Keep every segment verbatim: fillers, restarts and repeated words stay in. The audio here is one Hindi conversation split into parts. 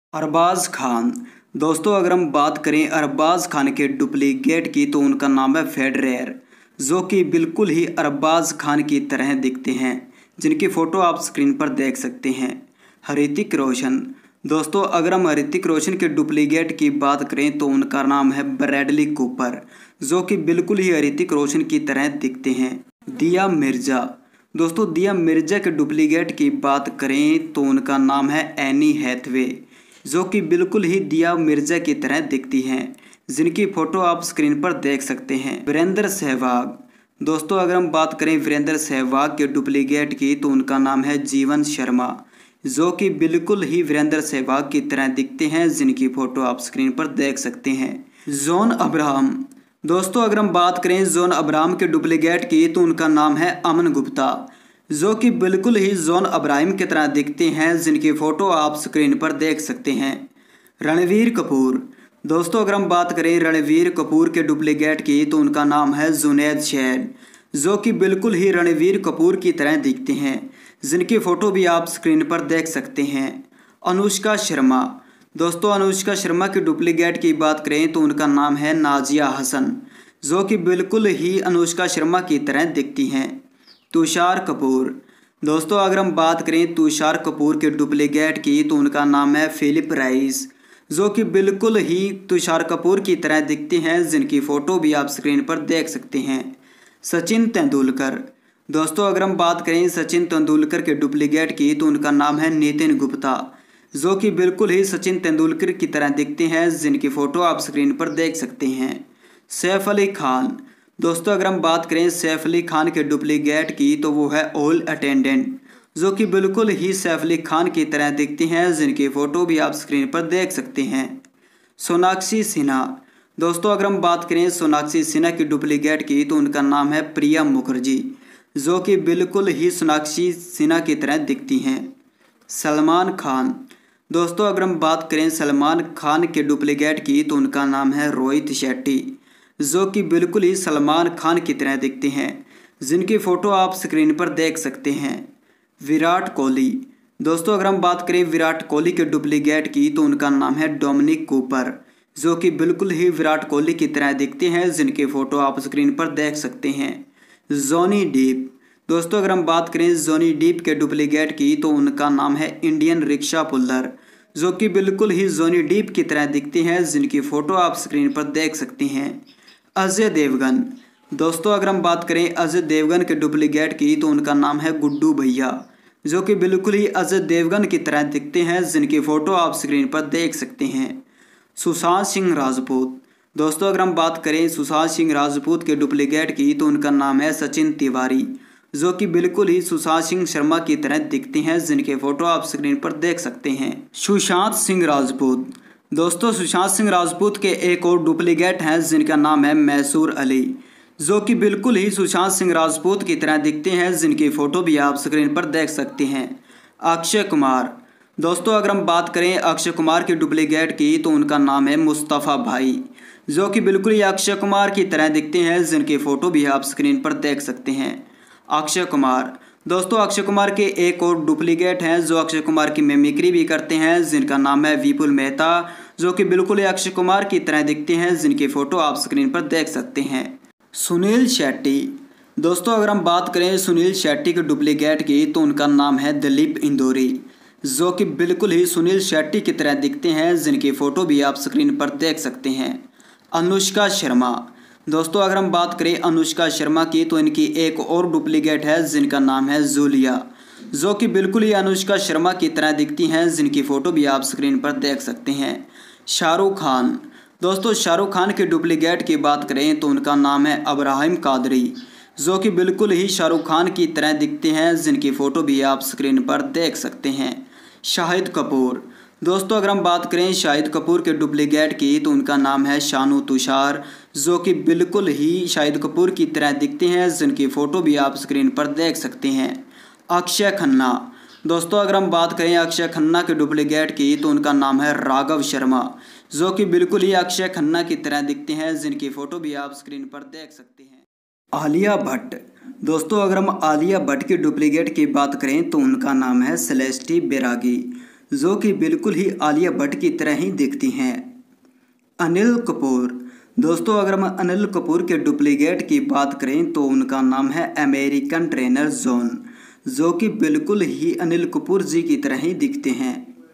अरबाज़ खान। दोस्तों अगर हम बात करें अरबाज़ खान के डुप्लीकेट की तो उनका नाम है फेडरेयर, जो कि बिल्कुल ही अरबाज़ खान की तरह दिखते हैं, जिनकी फ़ोटो आप स्क्रीन पर देख सकते हैं। ऋतिक रोशन। दोस्तों अगर हम ऋतिक रोशन के डुप्लीकेट की बात करें तो उनका नाम है ब्रैडली कूपर, जो कि बिल्कुल ही ऋतिक रोशन की तरह दिखते हैं। दिया मिर्ज़ा। दोस्तों दिया मिर्ज़ा के डुप्लीकेट की बात करें तो उनका नाम है एनी हैथवे, जो कि बिल्कुल ही दिया मिर्ज़ा की तरह दिखती हैं, जिनकी फ़ोटो आप स्क्रीन पर देख सकते हैं। वीरेंद्र सहवाग। दोस्तों अगर हम बात करें वीरेंद्र सहवाग के डुप्लीकेट की तो उनका नाम है जीवन शर्मा, जो कि बिल्कुल ही वीरेंद्र सहवाग की तरह दिखते हैं, जिनकी फ़ोटो आप स्क्रीन पर देख सकते हैं। जॉन अब्राहम। दोस्तों अगर हम बात करें जॉन अब्राहम के डुप्लीकेट की तो उनका नाम है अमन गुप्ता, जो कि बिल्कुल ही जॉन अब्राहम की तरह दिखते हैं, जिनकी फ़ोटो आप स्क्रीन पर देख सकते हैं। रणवीर कपूर। दोस्तों अगर हम बात करें रणवीर कपूर के डुप्लीकेट की तो उनका नाम है जुनैद शेन, जो कि बिल्कुल ही रणवीर कपूर की तरह दिखते हैं, जिनकी फ़ोटो भी आप स्क्रीन पर देख सकते हैं। अनुष्का शर्मा। दोस्तों अनुष्का शर्मा की डुप्लीकेट की बात करें तो उनका नाम है नाजिया हसन, जो कि बिल्कुल ही अनुष्का शर्मा की तरह दिखती हैं। तुषार कपूर। दोस्तों अगर हम बात करें तुषार कपूर के डुप्लीकेट की तो उनका नाम है फिलिप राइस, जो कि बिल्कुल ही तुषार कपूर की तरह दिखते हैं, जिनकी फ़ोटो भी आप स्क्रीन पर देख सकते हैं। सचिन तेंदुलकर। दोस्तों अगर हम बात करें सचिन तेंदुलकर के डुप्लीकेट की तो उनका नाम है नितिन गुप्ता, जो कि बिल्कुल ही सचिन तेंदुलकर की तरह दिखते हैं, जिनकी फ़ोटो आप स्क्रीन पर देख सकते हैं। सैफ अली खान। दोस्तों अगर हम बात करें सैफ अली खान के डुप्लीकेट की तो वो है ऑल अटेंडेंट, जो कि बिल्कुल ही सैफ अली खान की तरह दिखते हैं, जिनकी फ़ोटो भी आप स्क्रीन पर देख सकते हैं। सोनाक्षी सिन्हा। दोस्तों अगर हम बात करें सोनाक्षी सिन्हा की डुप्लीकेट की तो उनका नाम है प्रिया मुखर्जी, जो कि बिल्कुल ही सोनाक्षी सिन्हा की तरह दिखती हैं। सलमान खान। दोस्तों अगर हम बात करें सलमान खान के डुप्लीकेट की तो उनका नाम है रोहित शेट्टी, जो कि बिल्कुल ही सलमान खान की तरह दिखते हैं, जिनकी फ़ोटो आप स्क्रीन पर देख सकते हैं। विराट कोहली। दोस्तों अगर हम बात करें विराट कोहली के डुप्लीकेट की तो उनका नाम है डोमिनिक कूपर, जो कि बिल्कुल ही विराट कोहली की तरह दिखते हैं, जिनकी फ़ोटो आप स्क्रीन पर देख सकते हैं। Johnny Depp. दोस्तों अगर हम बात करें जॉनी डीप के डुप्लीकेट की तो उनका नाम है इंडियन रिक्शा पुल्लर, जो कि बिल्कुल ही जॉनी डीप की तरह दिखते हैं, जिनकी फ़ोटो आप स्क्रीन पर देख सकते हैं। अजय देवगन। दोस्तों अगर हम बात करें अजय देवगन के डुप्लीकेट की तो उनका नाम है गुड्डू भैया, जो कि बिल्कुल ही अजय देवगन की तरह दिखते हैं, जिनकी फ़ोटो आप स्क्रीन पर देख सकते हैं। सुशांत सिंह राजपूत। दोस्तों अगर हम बात करें सुशांत सिंह राजपूत के डुप्लीकेट की तो उनका नाम है सचिन तिवारी, जो कि बिल्कुल ही सुशांत सिंह शर्मा की तरह दिखते हैं, जिनके फ़ोटो आप स्क्रीन पर देख सकते हैं। सुशांत सिंह राजपूत। दोस्तों सुशांत सिंह राजपूत के एक और डुप्लीकेट हैं, जिनका नाम है मैसूर अली, जो कि बिल्कुल ही सुशांत सिंह राजपूत की तरह दिखते हैं, जिनकी फ़ोटो भी आप स्क्रीन पर देख सकते हैं। अक्षय कुमार। दोस्तों अगर हम बात करें अक्षय कुमार के डुप्लीकेट की तो उनका नाम है मुस्तफ़ा भाई, जो कि बिल्कुल ही अक्षय कुमार की तरह दिखते हैं, जिनकी फ़ोटो भी आप स्क्रीन पर देख सकते हैं। अक्षय कुमार। दोस्तों अक्षय कुमार के एक और डुप्लीकेट हैं, जो अक्षय कुमार की मिमिक्री भी करते हैं, जिनका नाम है विपुल मेहता, जो कि बिल्कुल ही अक्षय कुमार की तरह दिखते हैं, जिनकी फ़ोटो आप स्क्रीन पर देख सकते हैं। सुनील शेट्टी। दोस्तों अगर हम बात करें सुनील शेट्टी के डुप्लीकेट की तो उनका नाम है दिलीप इंदौरी, जो कि बिल्कुल ही सुनील शेट्टी की तरह दिखते हैं, जिनकी फ़ोटो भी आप स्क्रीन पर देख सकते हैं। अनुष्का शर्मा। दोस्तों अगर हम बात करें अनुष्का शर्मा की तो इनकी एक और डुप्लीकेट है, जिनका नाम है जूलिया, जो कि बिल्कुल ही अनुष्का शर्मा की तरह दिखती हैं, जिनकी फ़ोटो भी आप स्क्रीन पर देख सकते हैं। शाहरुख खान। दोस्तों शाहरुख खान के डुप्लीकेट की बात करें तो उनका नाम है अब्राहिम कादरी, जो कि बिल्कुल ही शाहरुख खान की तरह दिखते हैं, जिनकी फ़ोटो भी आप स्क्रीन पर देख सकते हैं। शाहिद कपूर। दोस्तों अगर हम बात करें शाहिद कपूर के डुप्लीकेट की तो उनका नाम है शानू तुषार, जो कि बिल्कुल ही शाहिद कपूर की तरह दिखते हैं, जिनकी फ़ोटो भी आप स्क्रीन पर देख सकते हैं। अक्षय खन्ना। दोस्तों अगर हम बात करें अक्षय खन्ना के डुप्लीकेट की तो उनका नाम है राघव शर्मा, जो कि बिल्कुल ही अक्षय खन्ना की तरह दिखते हैं, जिनकी फ़ोटो भी आप स्क्रीन पर देख सकते हैं। आलिया भट्ट। दोस्तों अगर हम आलिया भट्ट की डुप्लीकेट की बात करें तो उनका नाम है सेलेस्टी बैरागी, जो कि बिल्कुल ही आलिया भट्ट की तरह ही दिखती हैं। अनिल कपूर। दोस्तों अगर हम अनिल कपूर के डुप्लीकेट की बात करें तो उनका नाम है अमेरिकन ट्रेनर जॉन, जो कि बिल्कुल ही अनिल कपूर जी की तरह ही दिखते हैं।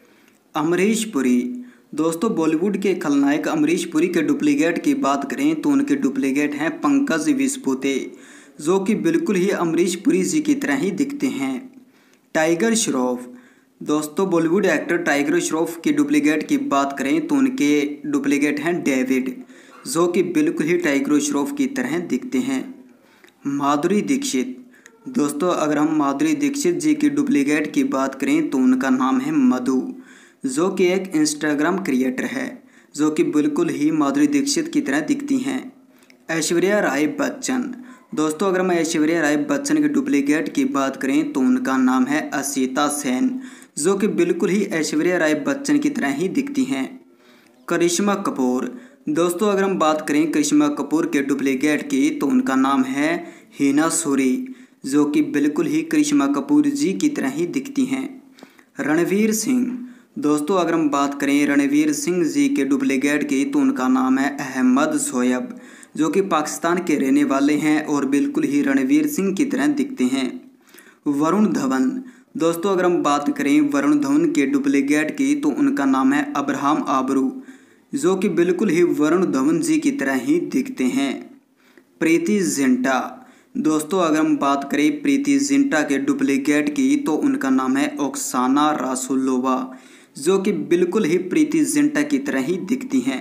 अमरीश पुरी। दोस्तों बॉलीवुड के खलनायक अमरीश पुरी के डुप्लीकेट की बात करें तो उनके डुप्लीकेट हैं पंकज विस्पुते, जो कि बिल्कुल ही अमरीश पुरी जी की तरह ही दिखते हैं। टाइगर श्रॉफ। दोस्तों बॉलीवुड एक्टर टाइगर श्रॉफ की डुप्लीकेट की बात करें तो उनके डुप्लीकेट हैं डेविड, जो कि बिल्कुल ही टाइगर श्रॉफ की तरह दिखते हैं। माधुरी दीक्षित। दोस्तों अगर हम माधुरी दीक्षित जी की डुप्लीकेट की बात करें तो उनका नाम है मधु, जो कि एक इंस्टाग्राम क्रिएटर है, जो कि बिल्कुल ही माधुरी दीक्षित की तरह दिखती हैं। ऐश्वर्या राय बच्चन। दोस्तों अगर हम ऐश्वर्या राय बच्चन के डुप्लीकेट की बात करें तो उनका नाम है असीता सेन, जो कि बिल्कुल ही ऐश्वर्या राय बच्चन की तरह ही दिखती हैं। करिश्मा कपूर। दोस्तों अगर हम बात करें करिश्मा कपूर के डुप्लीकेट की तो उनका नाम है हिना सूरी, जो कि बिल्कुल ही करिश्मा कपूर जी की तरह ही दिखती हैं। रणवीर सिंह। दोस्तों अगर हम बात करें रणवीर सिंह जी के डुप्लीकेट की तो उनका नाम है अहमद शोएब, जो कि पाकिस्तान के रहने वाले हैं और बिल्कुल ही रणवीर सिंह की तरह दिखते हैं। वरुण धवन। दोस्तों अगर हम बात करें वरुण धवन के डुप्लीकेट की तो उनका नाम है अब्राहम आबरू, जो कि बिल्कुल ही वरुण धवन जी की तरह ही दिखते हैं। प्रीति जिंटा। दोस्तों अगर हम बात करें प्रीति जिंटा के डुप्लीकेट की तो उनका नाम है ओक्साना रासुलोवा, जो कि बिल्कुल ही प्रीति जिंटा की तरह ही दिखती हैं।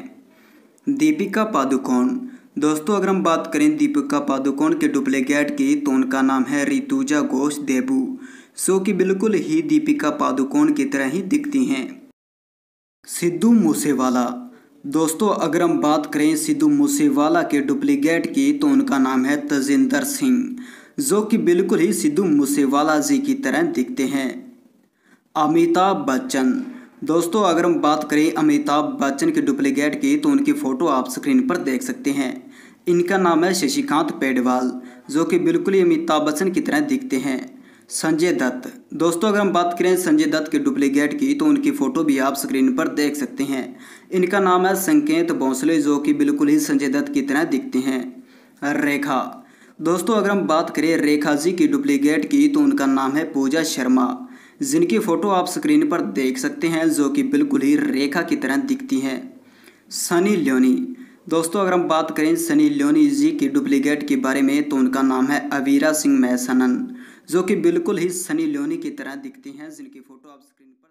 दीपिका पादुकोण। दोस्तों अगर हम बात करें दीपिका पादुकोण के डुप्लीकेट की तो उनका नाम है ऋतुजा घोष देबू, जो कि बिल्कुल ही दीपिका पादुकोण की तरह ही दिखती हैं। सिद्धू मूसेवाला। दोस्तों अगर हम बात करें सिद्धू मूसेवाला के डुप्लीकेट की तो उनका नाम है तजिंदर सिंह, जो कि बिल्कुल ही सिद्धू मूसेवाला जी की तरह दिखते हैं। अमिताभ बच्चन। दोस्तों अगर हम बात करें अमिताभ बच्चन के डुप्लीकेट की तो उनकी फ़ोटो आप स्क्रीन पर देख सकते हैं। इनका नाम है शशिकांत पेडवाल, जो कि बिल्कुल ही अमिताभ बच्चन की तरह दिखते हैं। संजय दत्त। दोस्तों अगर हम बात करें संजय दत्त के डुप्लीकेट की तो उनकी फ़ोटो भी आप स्क्रीन पर देख सकते हैं। इनका नाम है संकेत भोंसले, जो कि बिल्कुल ही संजय दत्त की तरह दिखते हैं। रेखा। दोस्तों अगर हम बात करें रेखा जी की डुप्लीकेट की तो उनका नाम है पूजा शर्मा, जिनकी फ़ोटो आप स्क्रीन पर देख सकते हैं, जो कि बिल्कुल ही रेखा की तरह दिखती हैं। सनी लियोनी। दोस्तों अगर हम बात करें सनी लियोनी जी की डुप्लीकेट के बारे में तो उनका नाम है अवीरा सिंह मैसनन, जो कि बिल्कुल ही सनी लियोनी की तरह दिखती हैं, जिनकी फ़ोटो आप स्क्रीन